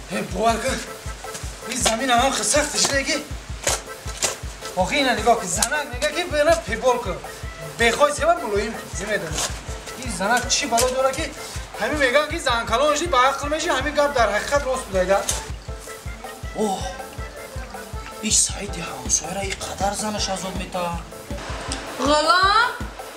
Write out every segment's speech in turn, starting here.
باور کن این زمین هم خیلی سخت شده که آخه اینه نگاه که زنک میگه که برای پیبال کن بخوای سبر بلویم زمین داره این زنک چی بلا داره که همین میگن که زن کلانشی با عقل میشی همین گپ در حقیقت راست بوده اوه این سعید همسایه این قدر زنش ازاد میتا غلام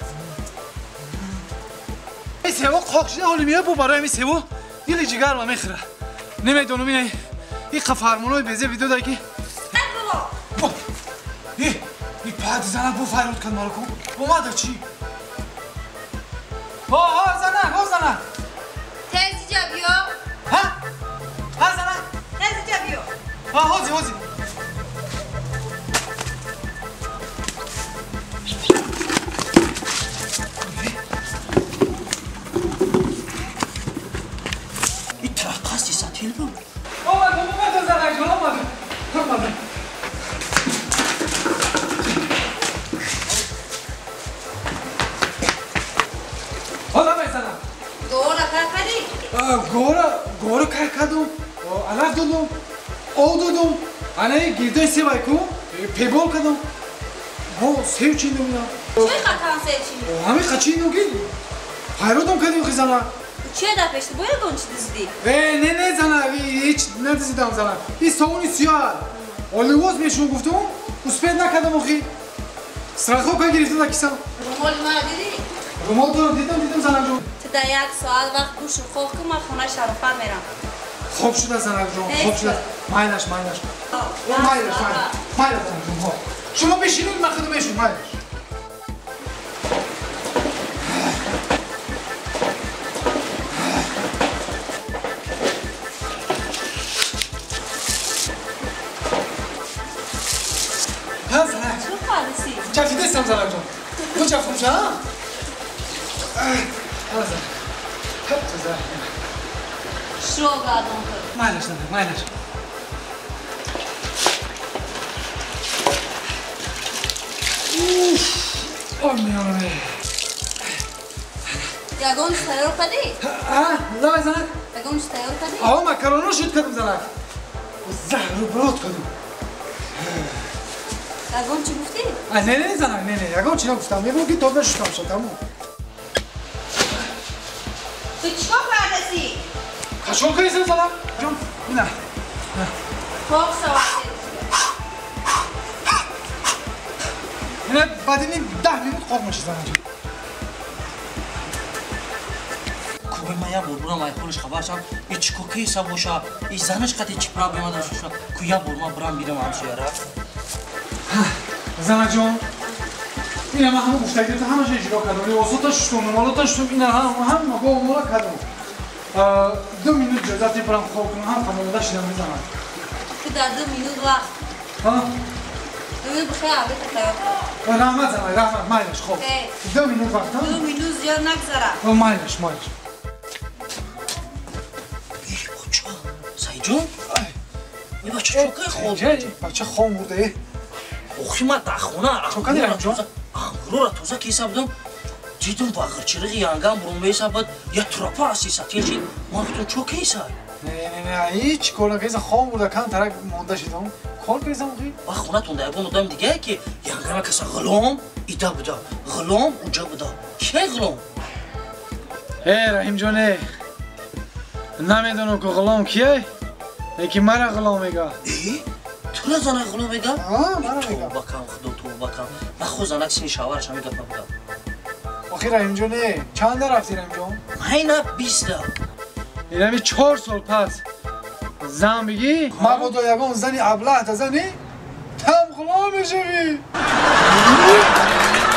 این سیوا قاقشیده حالی میاد بو برای این سیوا دیل جگر و میخوره نمیدونم این فرمانوی بیزه ویدیو داره که غلام این پاد زنه بو فایرود کن مالو کن بو مادر چی؟ ها زنه تیزی جا بیو ها زنه تیزی جا بیو هازی این ترقصی ساتیل بود اومد زنه جون اومد حالا میزنم گورا کردی؟ گورا کار کردم علف دادم او دادم الان گردای سیب کن پیبال کردم سیب چیندم اینا چه خطان سیب چیندی؟ همین خچیندم که پیرودم کردیم خیزنه چه دفعشتی باید گون چی دیزدی؟ نه زنه هیچ ندیدم زنه این ساونی سیاه آلیواز میشون گفتم اسپید نکردم آخی سرخو که گرفته در کیسم رومال ما دیدی؟ رومال دارم دیدم زنه جون تو در یک ساعت وقت گوش و خواه که من خونه شرفه میرم خوب شده زنه جون خوب شده ماینش ماینش زنه جون شما بشینید من خدمتشون ماینش چفتی دستم زنم جان تو چفتم شا؟ حالا زن تو زن شروع گردم کرد ماینش زنم ماینش میانمه یگون تیار کردی؟ زنم زنم یگون تیار کردی؟ آه مکرونو شد کردم زنم زهر رو برات کردم یگون چی گفتی؟ نه زنم نه یگون چی نگفتم میگم که تابه شدم شد تموم تو چیکار کردی؟ خشول که ایسم زنم جون نه خوب سواستی اینه بعد این 10 مینوت خواب میشه زنم جون کوبه ما یا برو ما خودش خبر شم این چیکو کی حساب باشه این زنش قطعی چی پرابلم داشته کو یا برو ما برام بیرم همسایه را زنم جون این همه گفته گرفته همه چی اجرا کردم واسطش تو مالاتش تو این هم با مالا کردم 2 مینوت جزاتی برام خواب کنم هم خانواده شدم میزنم تو در 2 مینوت وقت 2 مینوت بخیر عبیت تیار کن رحمت زنم رحمت مایلش خوب 2 مینوت وقت 2 مینوت زیاد نگذره مایلش ای بچه سعید جون این بچه چوکه خود بچه خون بوده اوخی ما در خونه چوکه دیرم جون انگورو را توزه که حساب دم دیدم باقر چرقی یانگام برون بیسا بد یا تراپا اسی ساتیل چید ما بتون چوکه حساب نه هیچ کلا که خون بوده کن ترک مونده شدم کار که خی با خونه تون در بودم دیگه که یانگام کسا غلام ایده بوده غلام اونجا بوده که غلام رحیم جونه نمیدونم که غلام کیه یکی مرا غلام میگه تو نزنه غلام میگه؟ مرا میگه تو بکن خدا تو بکن من خود زنک سینی شاورش هم میگه بودم آخی رحیم جونه چند رفتی رحیم جون؟ مینه 20 این همی 4 سال پس زن بگی مبادا یگان زنی ابله تا زنی تم غلام میشوی